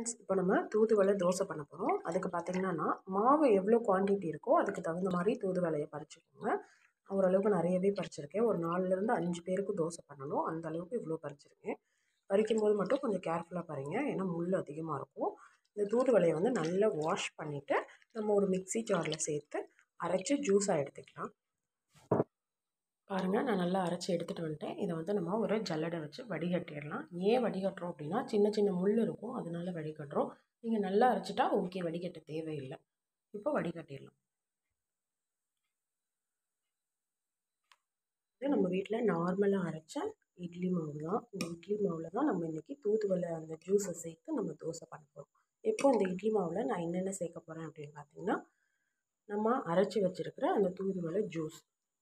Friends, இப்போ நம்ம தூதுவளை தோசை பண்ண போகிறோம். அதுக்கு பார்த்தீங்கன்னா மாவு எவ்வளோ குவான்டிட்டி இருக்கோ அதுக்கு தகுந்த மாதிரி தூதுவளையை பறிச்சுக்கோங்க. ஓரளவுக்கு நிறையவே பறிச்சிருக்கேன். ஒரு 4லேருந்து 5 பேருக்கு தோசை பண்ணணும். அந்த அளவுக்கு இவ்வளோ பறிச்சிருக்கேன். பறிக்கும்போது மட்டும் கொஞ்சம் கேர்ஃபுல்லாக பாருங்க, ஏன்னா முள் அதிகமாக இருக்கும். இந்த தூதுவளையை வந்து நல்லா வாஷ் பண்ணிவிட்டு நம்ம ஒரு மிக்ஸி ஜாரில் சேர்த்து அரைச்சி ஜூஸாக எடுத்துக்கலாம். பாருங்கள், நான் நல்லா அரைச்சி எடுத்துகிட்டு வந்துட்டேன். இதை வந்து நம்ம ஒரு ஜல்லடை வச்சு வடிகட்டிடலாம். ஏன் வடிகட்டுறோம் அப்படின்னா சின்ன சின்ன முள் இருக்கும், அதனால வடிகட்டுறோம். நீங்கள் நல்லா அரைச்சிட்டா ஓகே, வடிகட்ட தேவையில்லை. இப்போ வடிகட்டிடலாம். இது நம்ம வீட்டில் நார்மலாக அரைச்ச இட்லி மாவு தான். இந்த இட்லி மாவில் தான் நம்ம இன்றைக்கி தூதுவளை அந்த ஜூஸை சேர்த்து நம்ம தோசை பண்ண போகிறோம். இப்போ இந்த இட்லி மாவில் நான் என்னென்ன சேர்க்க போகிறேன் அப்படின்னு பார்த்தீங்கன்னா, நம்ம அரைச்சி வச்சுருக்கிற அந்த தூதுவளை ஜூஸ்,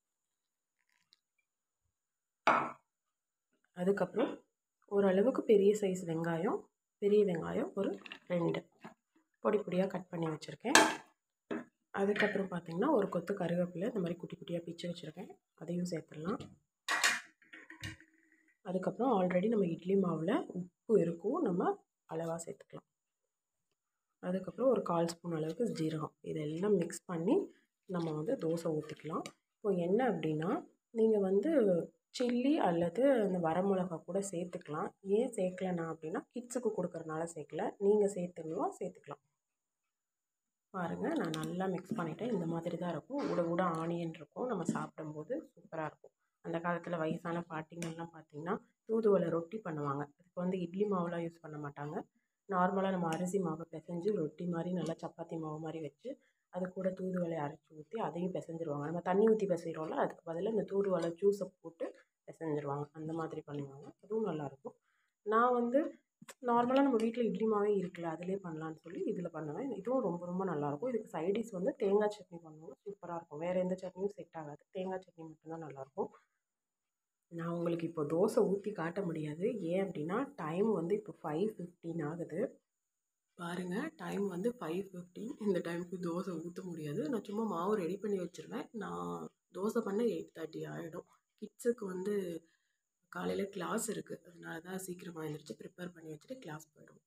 அதுக்கப்புறம் ஓரளவுக்கு பெரிய சைஸ் வெங்காயம், பெரிய வெங்காயம் ஒரு 2 பொடி பொடியாக கட் பண்ணி வச்சுருக்கேன். அதுக்கப்புறம் பார்த்திங்கன்னா ஒரு கொத்து கருவேப்பிலை இந்த மாதிரி குட்டி குட்டியாக பிச்சு வச்சுருக்கேன், அதையும் சேர்த்துடலாம். அதுக்கப்புறம் ஆல்ரெடி நம்ம இட்லி மாவில் உப்பு இருக்கும், நம்ம அளவாக சேர்த்துக்கலாம். அதுக்கப்புறம் ஒரு 1/4 ஸ்பூன் அளவுக்கு ஜீரகம், இதெல்லாம் மிக்ஸ் பண்ணி நம்ம வந்து தோசை ஊற்றிக்கலாம். இப்போ என்ன அப்படின்னா, நீங்கள் வந்து சில்லி அல்லது இந்த வரமிளகா கூட சேர்த்துக்கலாம். ஏன் சேர்க்கலனா அப்படின்னா கிட்ஸுக்கு கொடுக்குறதுனால சேர்க்கல, நீங்கள் சேர்த்துக்கலாம். பாருங்கள், நான் நல்லா மிக்ஸ் பண்ணிவிட்டேன். இந்த மாதிரி தான் இருக்கும். கூட ஆனியன் இருக்கும், நம்ம சாப்பிடும்போது சூப்பராக இருக்கும். அந்த காலத்தில் வயசான பாட்டிங்கள்லாம் பார்த்திங்கன்னா தூதுவளை ரொட்டி பண்ணுவாங்க. அதுக்கு வந்து இட்லி மாவுலாம் யூஸ் பண்ண மாட்டாங்க. நார்மலாக நம்ம அரிசி மாவை பிசைஞ்சு ரொட்டி மாதிரி நல்லா சப்பாத்தி மாவு மாதிரி வச்சு அது கூட தூதுவளையை அரைச்சி ஊற்றி அதையும் பிசைஞ்சிருவாங்க. நம்ம தண்ணி ஊற்றி பிசைகிறோம்ல, அதுக்கு பதிலாக இந்த தூதுவளை ஜூஸை போட்டு பிசைஞ்சிருவாங்க. அந்த மாதிரி பண்ணுவாங்க, அதுவும் நல்லாயிருக்கும். நான் வந்து நார்மலாக நம்ம வீட்டில் இட்லி மாவே இருக்குல்ல, அதிலே பண்ணலான்னு சொல்லி இதில் பண்ணுவேன். இதுவும் ரொம்ப ரொம்ப நல்லாயிருக்கும். இதுக்கு சைடிஷ் வந்து தேங்காய் சட்னி பண்ணுவோம், சூப்பராக இருக்கும். வேறு எந்த சட்னியும் செட் ஆகாது, தேங்காய் சட்னி மட்டும்தான் நல்லாயிருக்கும். நான் உங்களுக்கு இப்போ தோசை ஊற்றி காட்ட முடியாது. ஏன் அப்படின்னா டைம் வந்து இப்போ 5:15 ஆகுது. பாருங்கள், டைம் வந்து 5:15. இந்த டைமுக்கு தோசை ஊற்ற முடியாது. நான் சும்மா மாவு ரெடி பண்ணி வச்சுருவேன். நான் தோசை பண்ண 8:30 ஆகிடும். கிட்ஸுக்கு வந்து காலையில் கிளாஸ் இருக்குது, அதனால தான் சீக்கிரமாக எழுந்திரிச்சு ப்ரிப்பேர் பண்ணி வச்சுட்டு கிளாஸ் போய்டும்.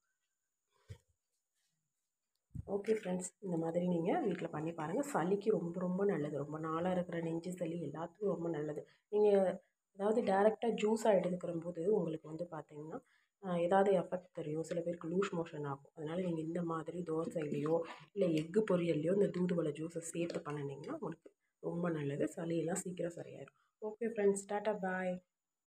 ஓகே ஃப்ரெண்ட்ஸ், இந்த மாதிரி நீங்கள் வீட்டில் பண்ணி பாருங்கள். சளிக்கு ரொம்ப ரொம்ப நல்லது. ரொம்ப நாளாக இருக்கிற நெஞ்சு சளி எல்லாத்துக்கும் ரொம்ப நல்லது. நீங்கள் அதாவது டேரெக்டாக ஜூஸாக எடுத்துக்கிறம்போது உங்களுக்கு வந்து பார்த்திங்கன்னா ஏதாவது எஃபெக்ட் தெரியும். சில பேருக்கு லூஸ் மோஷன் ஆகும். அதனால் நீங்கள் இந்த மாதிரி தோசையிலையோ இல்லை எக்கு பொரியல்லையோ இந்த தூதுவளை ஜூஸை சேர்த்து பண்ணினீங்கன்னா உங்களுக்கு ரொம்ப நல்லது. சளியெல்லாம் சீக்கிரம் சரியாயிடும். ஓகே ஃப்ரெண்ட்ஸ், டாட்டா பாய்.